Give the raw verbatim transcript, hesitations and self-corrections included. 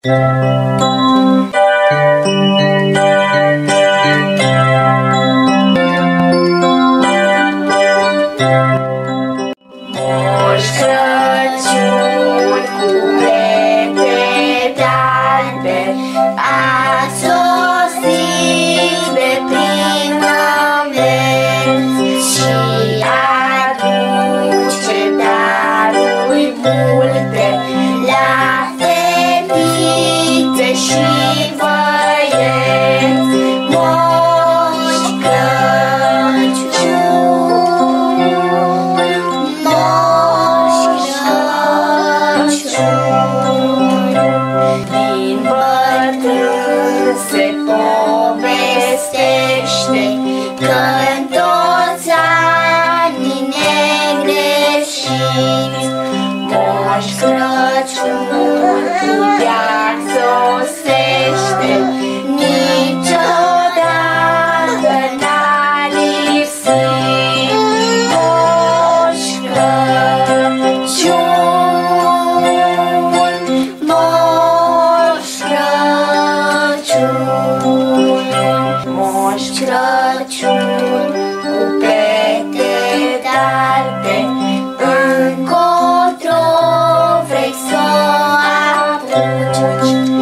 Moș Crăciun cu pete albe a sosit de prin nămeți și aduce daruri multe la fetițe și băieți. Moș Crăciun, Moș Crăciun, din bătrân se povestește că-n toți anii negreșiți Moș Crăciun ea sosește, niciodată n-a lipsit. Moș Crăciun, Moș Crăciun, Moș Crăciun cu pete d'albe, încotro vrei să o apuci?